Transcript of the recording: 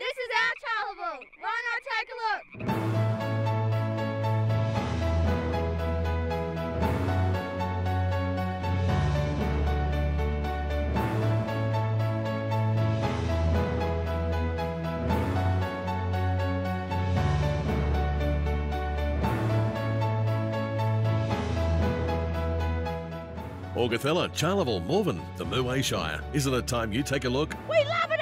This is our Charleville. Why not take a look? Augathella, Charleville, Morven, the Murweh Shire. Isn't it time you take a look? We love